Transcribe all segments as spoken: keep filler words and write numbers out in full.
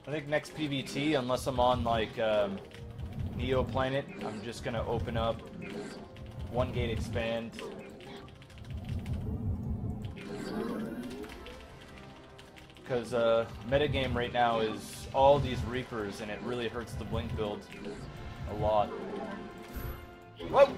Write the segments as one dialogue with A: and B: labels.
A: I think next P V T, unless I'm on like um, Neo Planet, I'm just gonna open up one gate expand. Because uh, metagame right now is all these Reapers, and it really hurts the Blink build a lot. Whoa!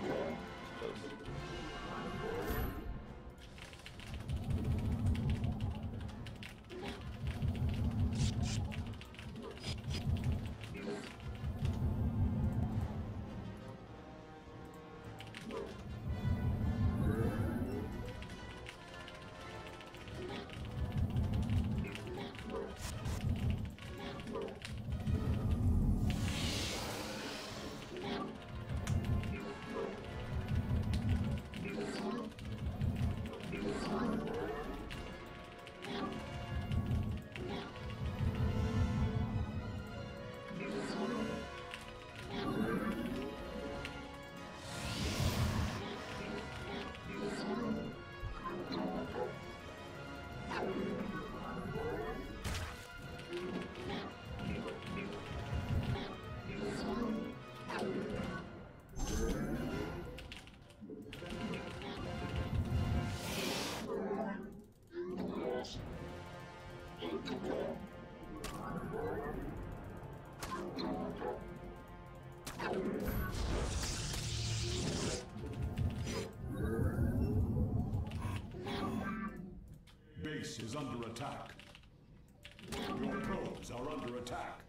B: Base is under attack. Your probes are under attack.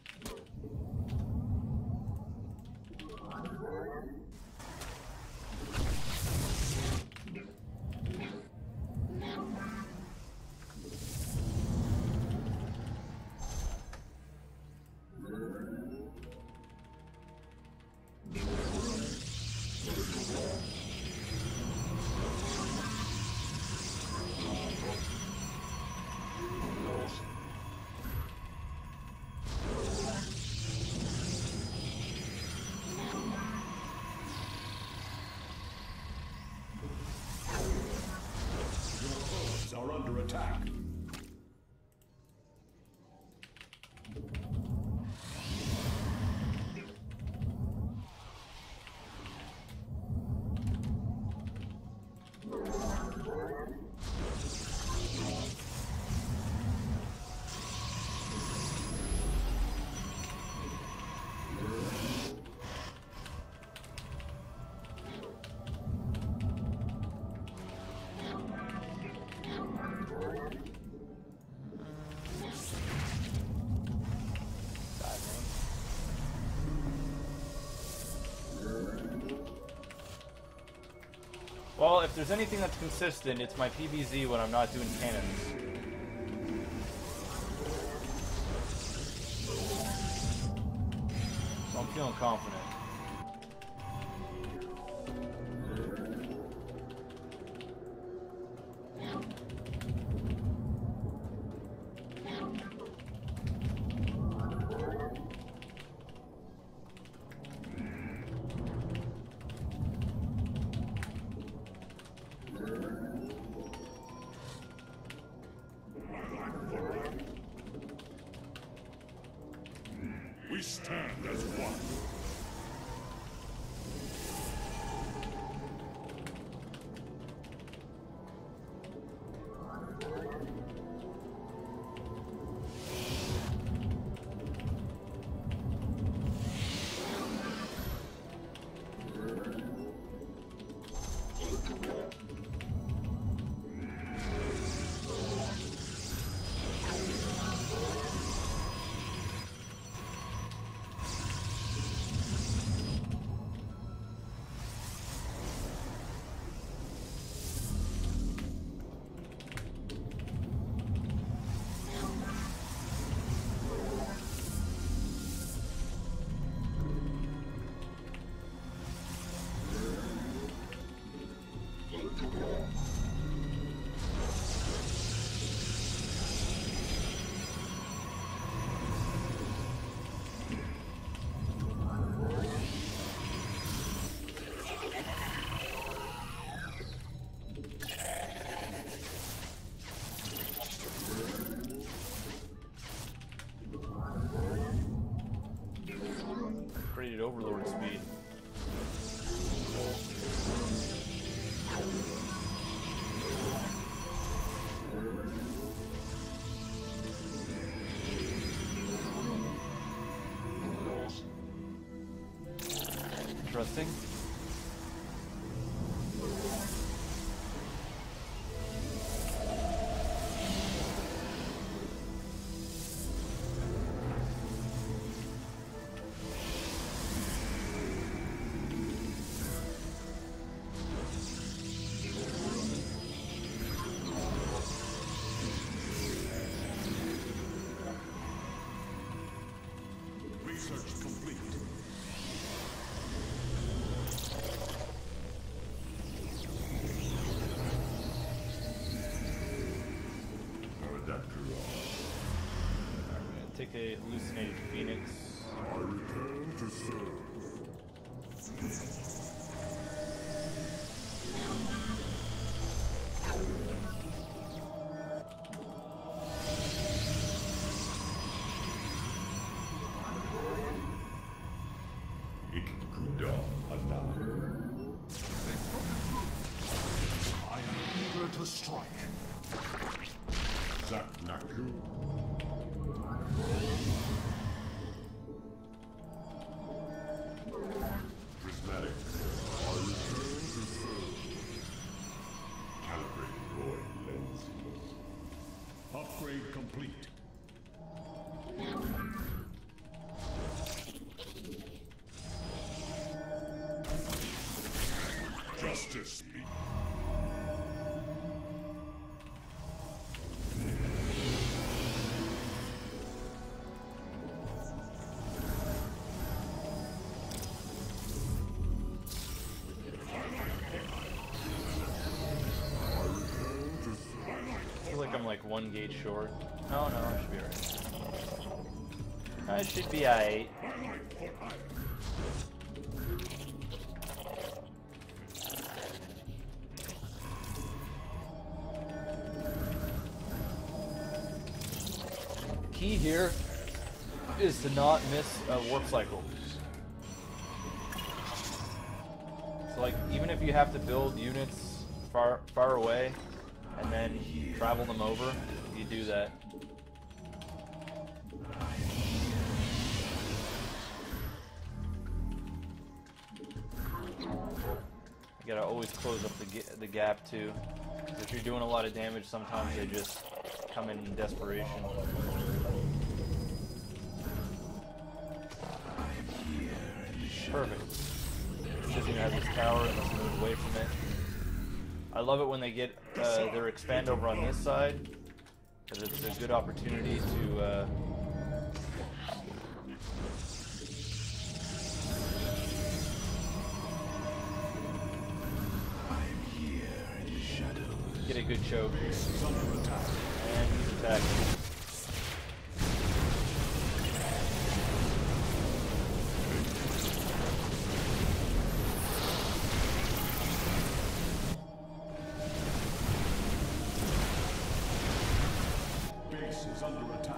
B: Are under attack.
A: Well, if there's anything that's consistent, it's my P B Z when I'm not doing cannons. So I'm feeling confident.
B: We stand as one.
A: Overlord speed. Interesting.
B: Research complete.
A: Take a hallucinated phoenix.
B: I return to serve. Ikkuda alive. I am eager to strike. Zaknaku. Prismatic. I return to serve. Calibrate your lenses. Upgrade complete. Justice be.
A: I feel like I'm like one gauge short. No, no, I should be alright. I should be alright. Key here is to not miss a warp cycle. So like, even if you have to build units far far away and then travel them over, you do that. You gotta always close up the, ga the gap too. If you're doing a lot of damage, sometimes they just come in desperation. Perfect. Doesn't even have this tower and let's move away from it. I love it when they get uh, their expand over on this side, because it's a good opportunity to uh, get a good choke. And he's attacking.
B: Base is under attack.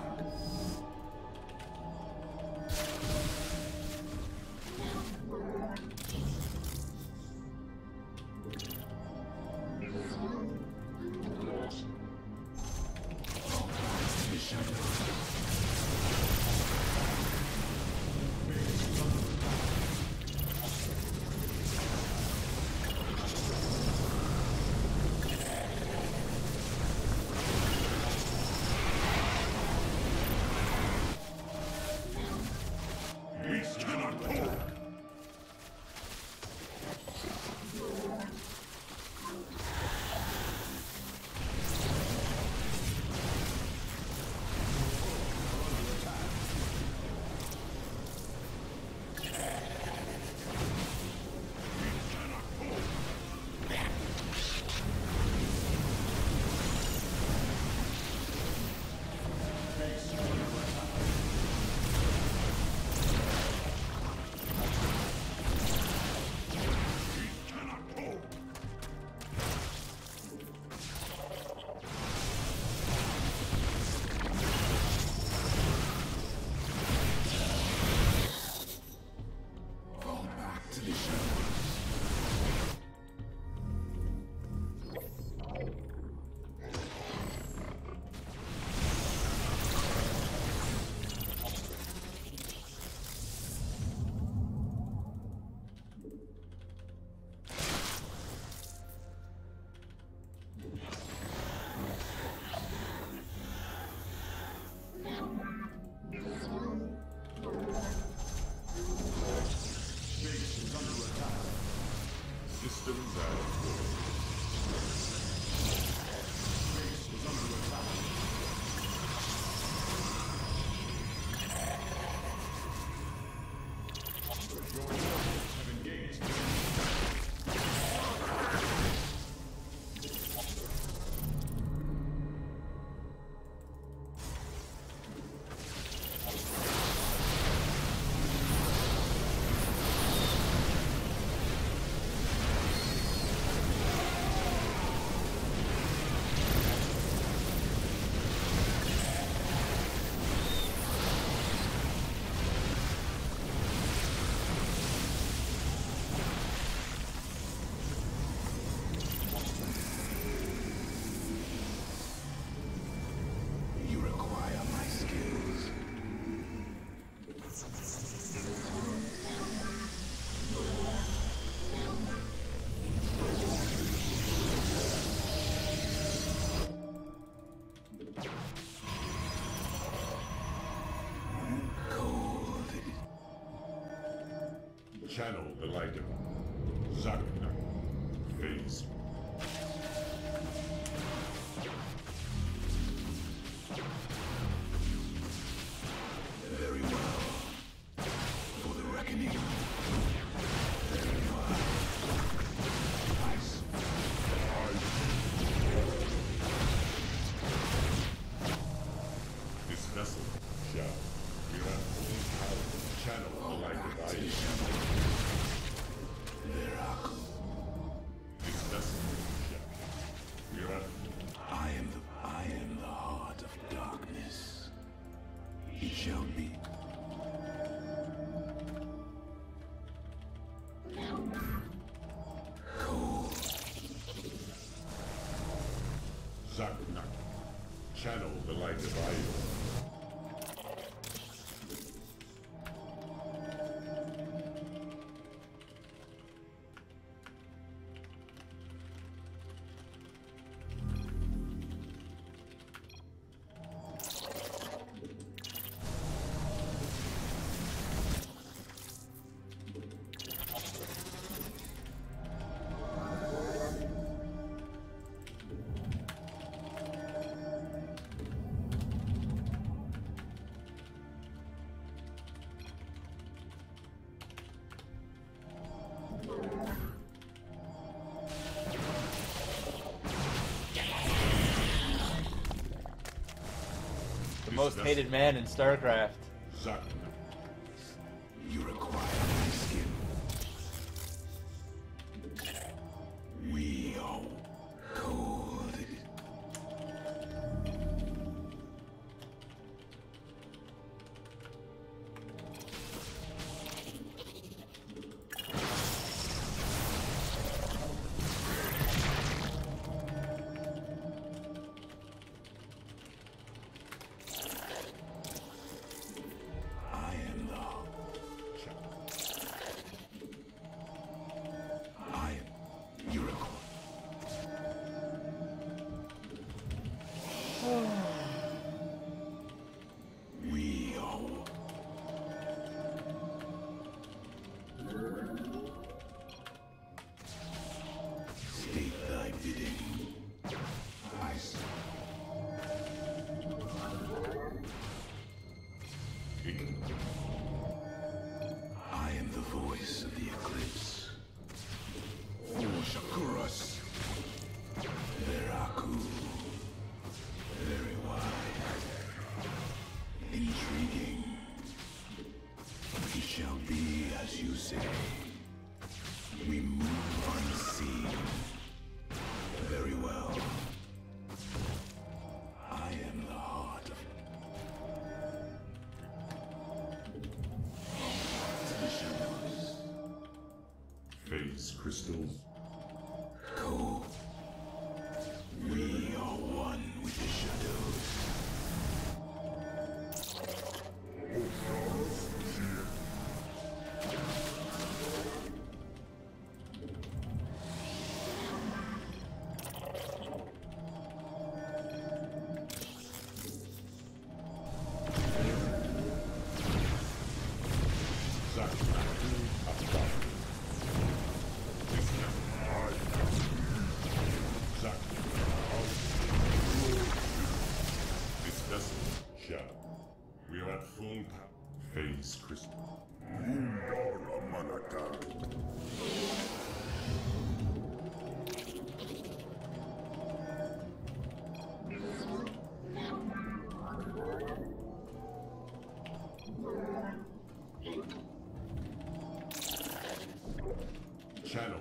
B: Channel the light of Zakna. Phase.
C: Very well. For the reckoning. Nice.
B: This vessel shall we have full power to channel the light of Aya. This vessel shall we have
C: I am the I am the heart of darkness. It shall be. Cold.
B: Zakna. Channel the light of Aya.
A: The most hated man in StarCraft.
B: Zakna.
C: You require my skin. We are cold. I am the I am Yuriko. We are state thy bidding. I see. I am the voice of the eclipse. For Shakuras. Veraku. Very wise. Intriguing. It shall be as you say. We move unseen. Very well. I am the heart of the shadows.
B: Phase crystals.
C: Go. We are one with the shadows.
B: Zakna. This vessel shall we are at full power. Phase crystal. Channel.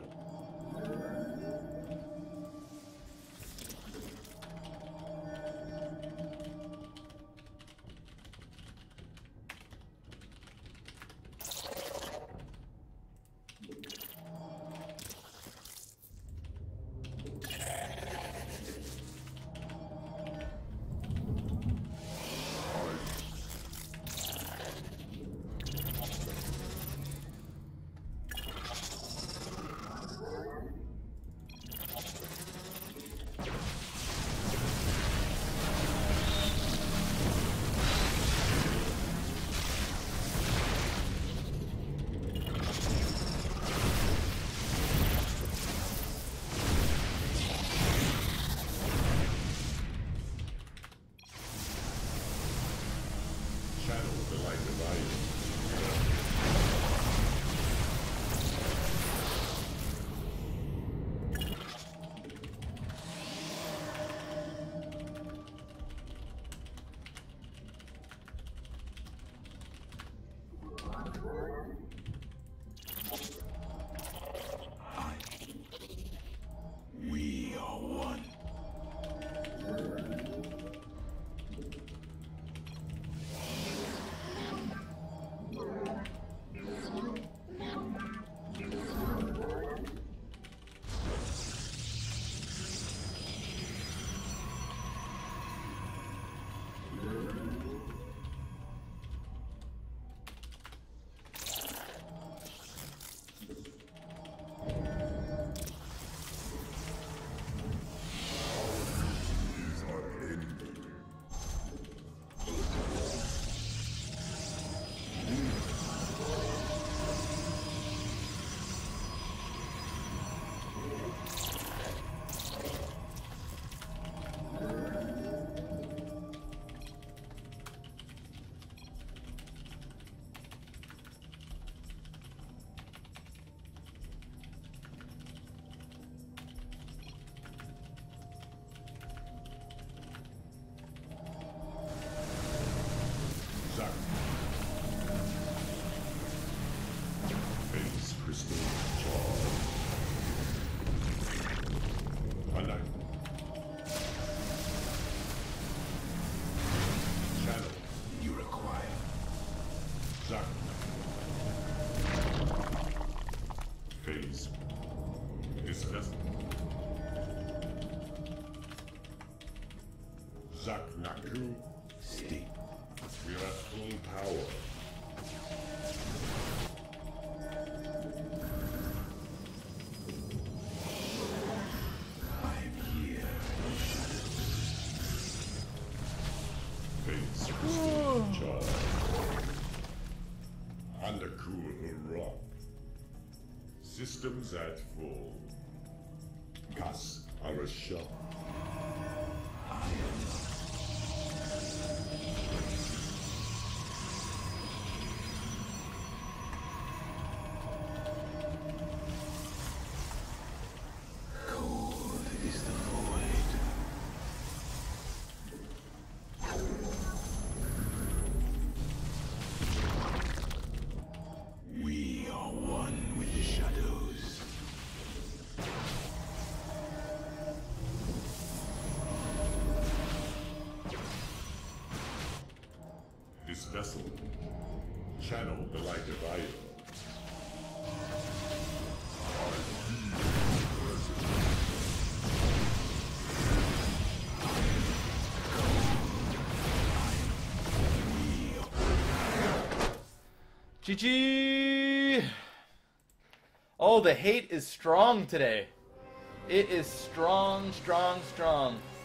B: light divider.
C: We are one.
B: Zack. Phase crystal charge. Connect. Channel.
C: You require.
B: Zack. Phase. Discuss. Zack Naku.
C: Steep.
B: We are at full power.
C: I'm here.
B: Phase crystal charge. Undercool the rock. Systems at full. Gas Arasha.
C: I am cold is the void. We are one with the shadows.
B: This vessel. Channel the light divider.
A: G G! Oh, the hate is strong today. It is strong, strong, strong.